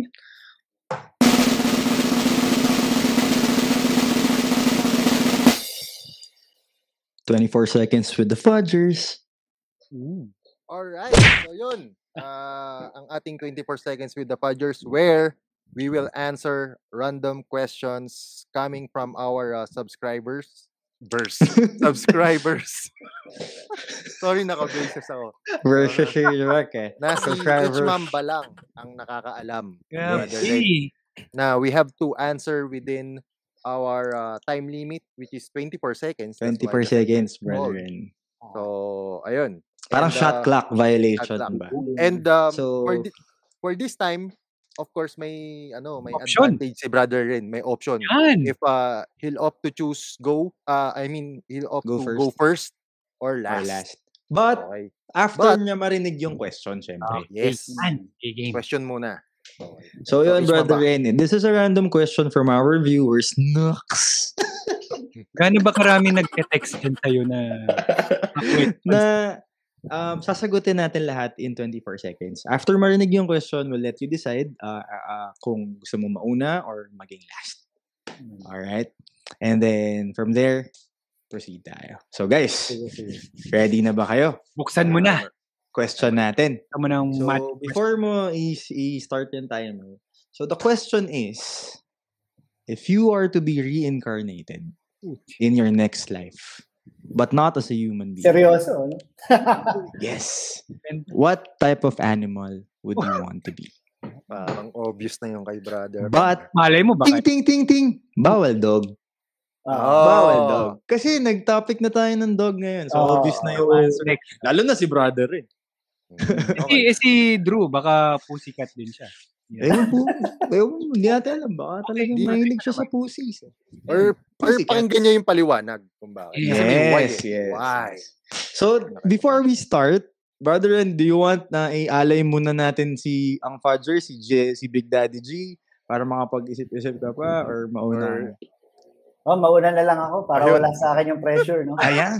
24 seconds with the Fudgers. Alright. So, yun. Ang ating 24 seconds with the Fudgers where we will answer random questions coming from our subscribers. Subscribers. Sorry, naka-braces ako. Versus Shirek eh. Na si Subscribers. H Mamba lang ang nakakaalam. Yeah. Brother Ren. Na we have to answer within our time limit, which is 24 seconds. That's 24 why the seconds, segment is called. brethren. So, ayun. Parang And, shot clock violation shot clock. ba? And So, for this time, of course, may Option. advantage si Brother Ren. May option. Yan. If he'll opt to choose he'll opt Go to first. go first or or last. last. But, Okay. after But- niya marinig yung question, syempre. Yes. Yan. Game. Question muna. Okay. So, yun, H brother Mamba. Ren. This is a random question from our viewers. Nux. Gaano ba karami nagte-text dyan sa'yo na Na sasagutin natin lahat in 24 seconds. After marinig yung question, we'll let you decide kung gusto mo mauna or maging last. Alright? And then, from there, proceed tayo. So, guys, ready na ba kayo? buksan mo na? Question natin. Buksan mo ng mat. So, before mo i-start yung timer, so the question is, if you are to be reincarnated in your next life, but not as a human being. Seryoso, no? Yes. What type of animal would you want to be? Parang obvious na yung kay Brother. But, Malay mo ting, baka. ting, ting, ting, bawal dog. Oh. Bawal dog. Kasi nag-topic na tayo ng dog ngayon. So, obvious na yung answer. Lalo na si brother eh. Si Drew, baka pussycat din siya. Ewan po. Hindi natin alam. Baka talagang Di- mahilig siya sa pussies. Or Pussycat. pakinggan niya yung paliwanag kung bakit. Kasi may why eh. Why? So, before we start, brother, and do you want na i-alay muna natin ang Fudger, si Big Daddy G, para makapag-isip-isip ka pa, or mauna? Mauna na lang ako para Ayun. wala sa akin yung pressure, no? Ayan.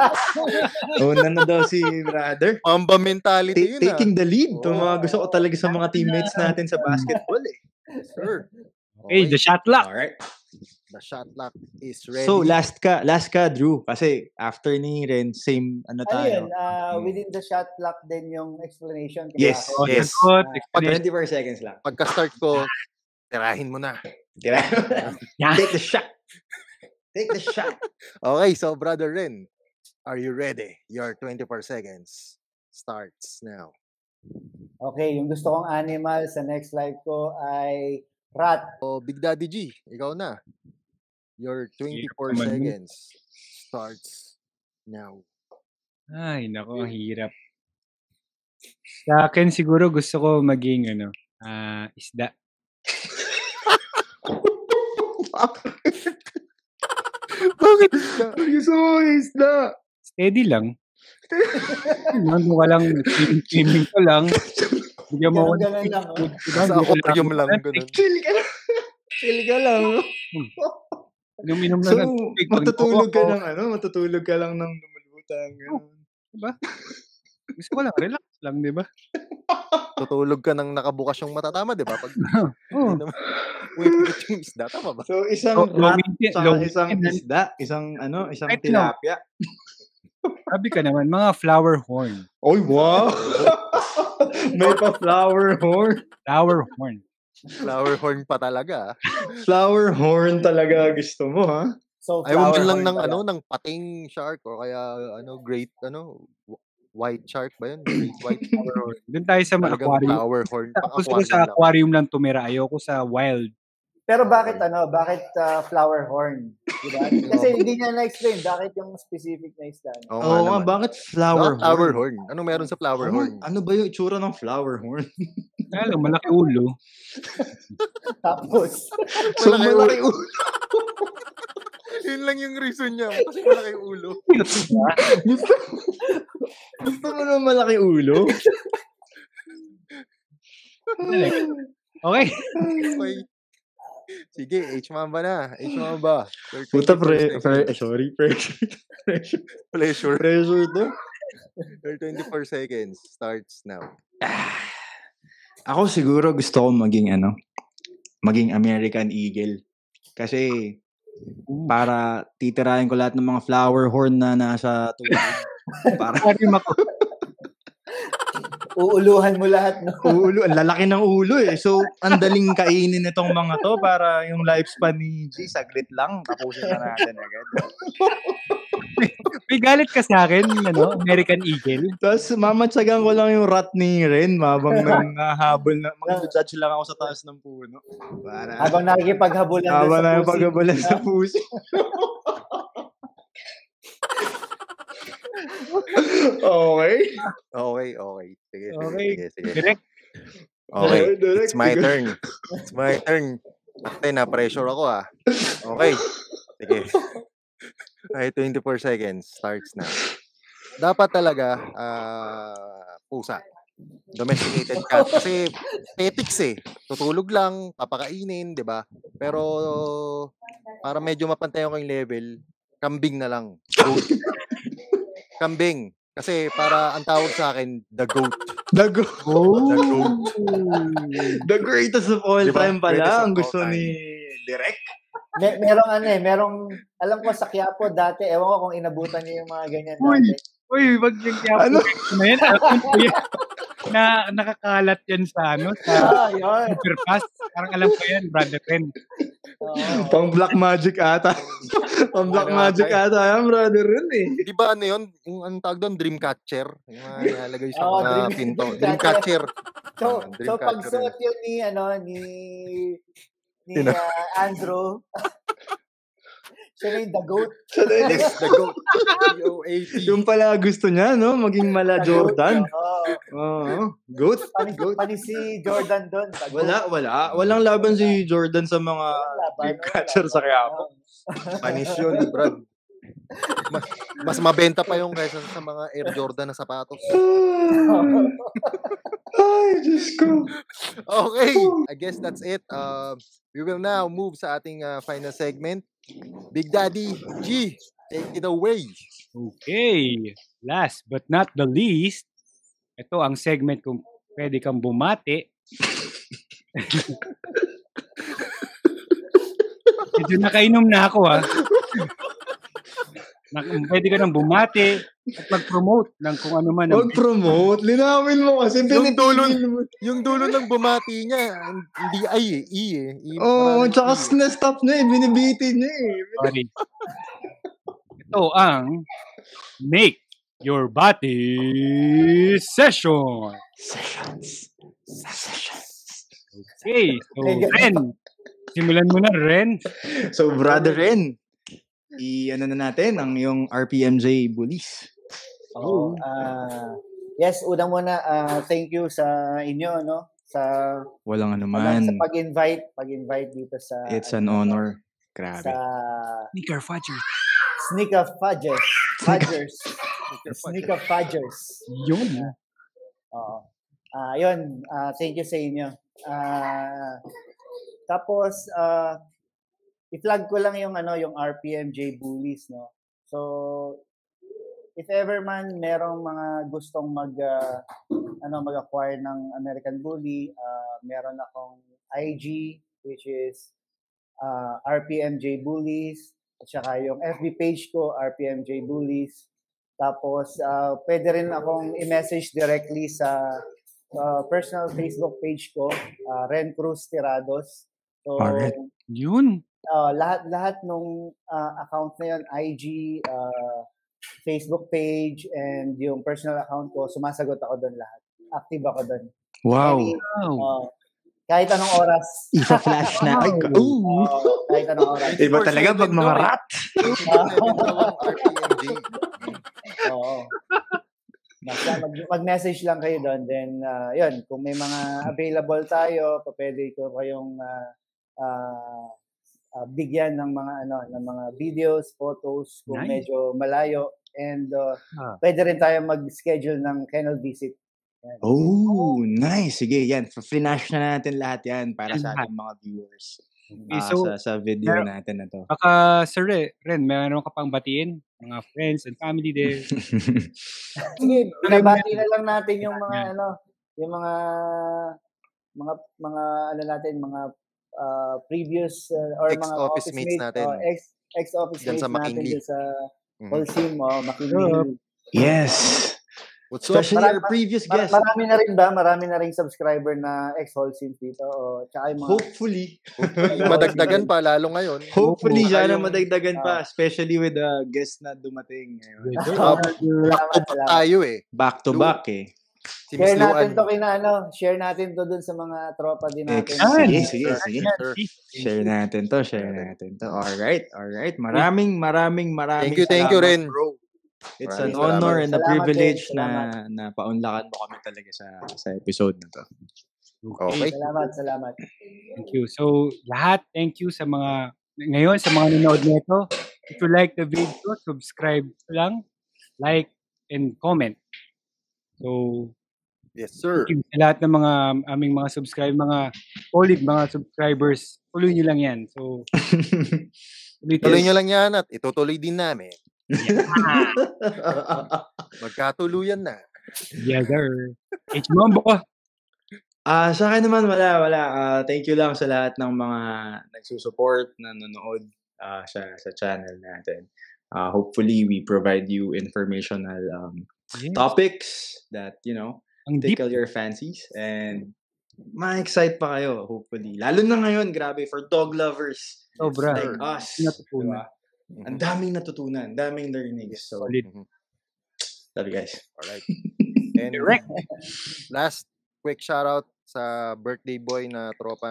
Una na daw si brother. Mamba mentality yun Taking the lead. Ito Oo. mga gusto ko talaga sa mga teammates natin sa basketball eh. Sure. Okay, the shot clock. Alright. The shot clock is ready. So, last ka, Drew. Kasi after ni Ren, same tayo. Ayun, within the shot clock din yung explanation. Yes. Oh, Yes. sagot, Pag- explanation. 24 seconds lang. Pagka-start ko, tirahin mo na. Diba? Yan. Take the shot. Take the shot. Okay, so Brother Ren, are you ready? Your 24 seconds starts now. Okay, yung gusto kong animal sa next live ko ay rat. So, Big Daddy G, ikaw na. Your 24 naman yun. seconds starts now. Ay, nako, ang hirap. Sa akin siguro gusto ko maging isda. Bakit? Gusto mo isda. Steady lang. Nandun ka lang, swimming ko lang. Bigyan mo ako ng Ganun lang, oh. diba? Sa aquarium lang, ganun. Chill ka lang. Chill ka lang. Inom-inom na So, ng tubig. matutulog ka Ako, ng matutulog ka lang ng lumulutang. Gusto ko lang, relax lang, di ba? Tutulog ka nang nakabukas yung mata, tama, di ba? Pag Oh. hindi naman, umipikit yung isda, tama ba? So, isang Low rat, maintenance, tsaka low isang maintenance. isda, isang Kahit tilapia. Sabi ka naman, mga flower horn. Oy, wow! May pa flower horn. Flower horn. Flower horn pa talaga. Flower horn talaga gusto mo, ha? So, Ayaw mo flower lang horn ng pala. ng pating shark o kaya great white shark ba yun? Great white Flower horn. Doon tayo sa talagang aquarium. flower horn. Pang Gusto ko aquarium sa lang. aquarium lang tumira. Ayoko sa wild. Pero bakit Okay. bakit flower horn? Diba? Kasi hindi niya na-explain bakit yung specific na isda. Oo nga Oo nga, naman. bakit flower Bakit flower horn? horn? Anong meron sa flower horn? Ano ba yung itsura ng flower horn? Kaya lang, malaki ulo. Tapos, So, Malaki malaki ulo. Yun lang yung reason niya. Kasi malaki yung ulo. Gusto mo ng malaki ulo? Okay. Okay. Sige, H-Mamba na. H-Mamba. Puta, sorry, Pleasure. pressure to. Your 24 seconds starts now. Ako siguro gusto ko maging American Eagle. Kasi para titirahin ko lahat ng mga flower horn na nasa tubig. Para Aquarium ako. uuluhan mo lahat, no? ulo, ang lalaki ng ulo eh. So, ang daling kainin itong mga to para yung lifespan ni G, saglit lang, tapusin na natin agad. May galit ka sa akin, American Eagle. Tapos, mamatsagan ko lang yung rat ni Ren, mabang nanghahabol na, mag-judge lang ako sa taas ng puno. Para, Habang nakikipaghabulan doon habang sa pusi. nakipaghabulan sa pusi. Okay. Okay. Sige. Direct. Okay, Direct. it's my turn. Ate, na-pressure ako Okay. Sige. Okay, 24 seconds. Starts na. Dapat talaga, pusa. Domesticated cat. Kasi, petics Tutulog lang, papakainin, di ba? Pero, para medyo mapantay yung level, kambing na lang. Goat. Kambing. Kasi para ang tawag sa akin, the goat. The goat. The goat. The greatest of all Diba? time pala. Greatest of Ang all gusto time. ni Direk. Merong, alam ko sa Quiapo dati, ewan ko kung inabutan niyo yung mga ganyan dati. Uy, wag yung Ano? na yan. Alam ko yan. Na nakakalat yan sa Yun. Superpass. Parang alam ko yan, brother Ren. Oo. Pang black magic ata. Pang black magic ata yan, brother Ren eh. Di ba yun? Yung ang tawag doon, dream catcher. Yung mga nilalagay sa Oo, mga dream pinto. catcher. Dream catcher. So pag suot yun ni Sino? Andrew, siya na yung the goat. Yes, the goat. G-O-A-T. Yung pala gusto niya, no? Maging mala Jordan. Oo. Oo. Goat. Pani si Jordan doon. the goat. Wala. Walang laban si Jordan sa mga dream catcher sa Quiapo. Panis yun, Brad. Mas mabenta pa yung kaysa sa mga Air Jordan na sapatos. Ay, Diyos ko. Okay, I guess that's it. We will now move sa ating final segment. Big Daddy G, take it away. Okay. Last but not the least, ito ang segment kung pwede kang bumati. Medyo nakainom na ako Pwede ka nang bumati at mag-promote ng kung ano man. Mag-promote? Linawin mo kasi. Yung dulo ng bumati niya, hindi I eh. Oo, tsaka stop na binibitin niya Sorry. Ito ang Make Your Body Session. Sessions. Okay. So, Ren. Simulan mo na, Ren. So, brother Ren, na natin ang yung RPMJ Bullies. Oh, yes, unang muna, thank you sa inyo, no? Sa Walang anuman. Sa pag-invite dito sa It's an honor. Grabe. Sa Sneaker Fudgers. Sneaker Fudgers. Yun. Yun, thank you sa inyo. Tapos i-flag ko lang yung yung RPMJ Bullies, no. So if ever man merong mga gustong mag-acquire ng American Bully, meron akong IG which is RPMJ Bullies, at saka yung FB page ko RPMJ Bullies. Tapos pwede rin akong i-message directly sa personal Facebook page ko, Ren Cruz Tirados. So, Alright. Yun. lahat nung account na yun, IG, Facebook page, and yung personal account ko, sumasagot ako doon lahat. Active ako doon. Wow. Kahit anong oras. Ipa-flash na. Ay, Kahit anong oras. Iba talaga pag mga rat. RPMJ. Oo. Basta mag-message lang kayo doon. Then, yun, kung may mga available tayo, pwede ko kayong bigyan ng mga videos, photos, kung medyo malayo. And pwede rin tayo mag-schedule ng kennel visit. Yan. Oh, nice. Sige, yan. Flash na natin lahat yan para sa ating mga viewers. Sa video natin na to. Baka, Sir Ren, meron ka pang batiin? Mga friends and family there. Sige, binabati na lang natin yung mga mga previous or mga office mates natin. Ex-office mates sa natin McKinley. sa Holcim, McKinley. Yes. Especially our previous guest. Marami na rin subscriber na ex-Holcim dito. Tsaka yung mga... Hopefully. Madagdagan pa, lalo ngayon. Hopefully, sana madagdagan pa. Especially with the guest na dumating. Tayo eh. Back to back eh. Si Share Miss natin Luan. to share natin to dun sa mga tropa din natin. Sige. Share natin to. Alright. Maraming Thank you, Ren. bro. It's Maraming an honor salamat. and a Salamat privilege din, na paunlakan mo kami talaga sa episode na to. Okay. Salamat. Thank you. So, lahat, thank you sa mga nanonood nito. If you like the video, subscribe lang, like, and comment. So, Yes, sir. thank you sa lahat ng mga aming mga mga subscribers. Tuloy nyo lang yan. So, Tuloy nyo lang yan at itutuloy din namin. Magkatuluyan na. yes, sir. H. Mambo. Sa akin naman, wala. Thank you lang sa lahat ng mga nagsusupport, nanonood sa channel natin. Hopefully, we provide you informational topics that, Ang deep. tickle your fancies and ma-excite pa kayo, hopefully. Lalo na ngayon, grabe, for dog lovers Sobra. like us. Natutunan. Diba? Ang daming natutunan, daming learnings. So, Solid. love you guys. Alright. And Direct. last quick shoutout sa birthday boy na tropa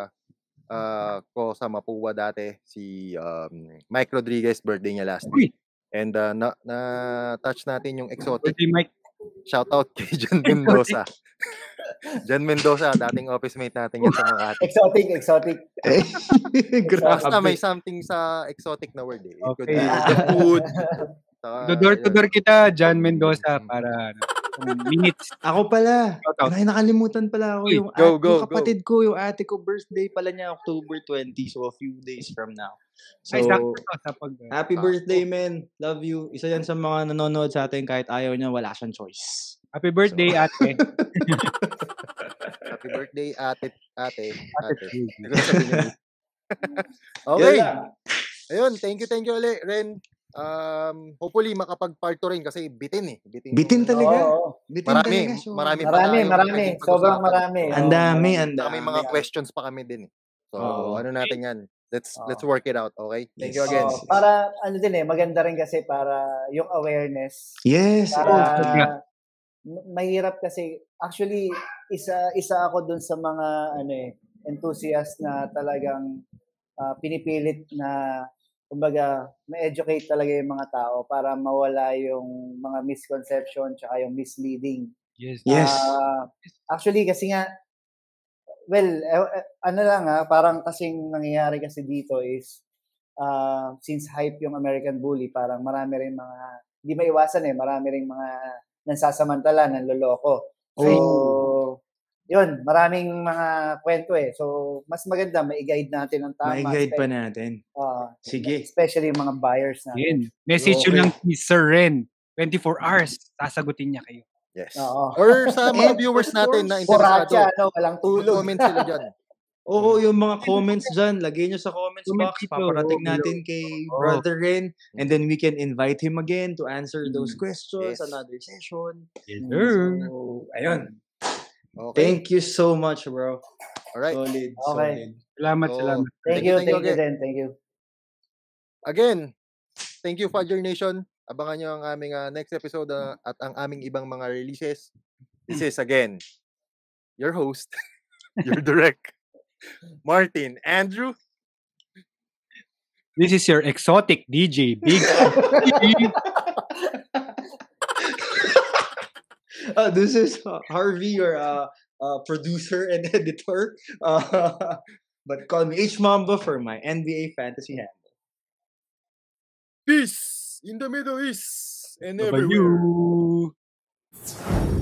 ko sa Mapua dati, si Mike Rodriguez, birthday niya last week. And na-touch natin yung exotic. Birthday Mike. Shoutout kay John Mendoza. John Mendoza, dating office mate natin yan sa Makati. Exotic. Basta may something sa exotic na word eh. It could Okay. be the food. Dodor kita, John Mendoza, para minutes. Ako pala. Shoutout. Ay, nakalimutan pala ako. Uy, Yung, go. yung kapatid ko, yung ate ko, birthday pala niya October 20. So, a few days from now. So, Ay, sakto to, sa pag... happy birthday, man. Love you. Isa yan sa mga nanonood sa atin kahit ayaw niya, wala siyang choice. Happy birthday, ate. Happy birthday, ate. Ate. Hindi ko sabihin yun. Yan Okay. lang. Ayun, thank you ulit, Ren. Hopefully makapag-part 2 rin kasi bitin eh. Bitin talaga. Oo. Bitin Marami. talaga siya. Marami pa tayong Marami. pwedeng Sobrang pag-usapan. marami. Ang dami. Saka may mga questions pa kami din eh. So, Oo. ano natin yan? Let's Oo. work it out, okay? Thank you Yes. again. Para maganda rin kasi para yung awareness. Yes. Para mahirap kasi actually isa ako dun sa mga enthusiast na talagang pinipilit na kumbaga ma-educate talaga yung mga tao para mawala yung mga misconception tsaka yung misleading. Yes. Yes. Actually kasi nga parang kasing nangyayari kasi dito is since hype yung American Bully, parang marami rin mga hindi maiwasan marami rin mga nansasamantala, nanloloko. So, yun, maraming mga kwento So, mas maganda, mai-guide natin ang tama. Mai-guide pa natin. Sige. Especially yung mga buyers natin. Yun. Message yun lang kay Sir Ren. 24 hours, sasagutin niya kayo. Yes. Oo. Or sa mga viewers natin na Poracha, interesado, walang tulog. comment sila dyan. Oo, yung mga comments dyan, lagay nyo sa comments Comment box. dito. Paparating natin kay Brother Ren. And then we can invite him again to answer those questions, Yes. another session. Yes, sir. So, ayun. Okay. Thank you so much, bro. Alright. Solid, Okay. solid. Salamat, So, salamat. Thank you again. din. Thank you. Again, thank you, Fudger Nation. Abangan nyo ang aming next episode at ang aming ibang mga releases. This is, again, your host, your direct, Martin Andrew. This is your exotic DJ, Big. This is Harvey, your producer and editor. But call me H Mamba for my NBA fantasy handle. Peace in the Middle East and Bye-bye everywhere. you.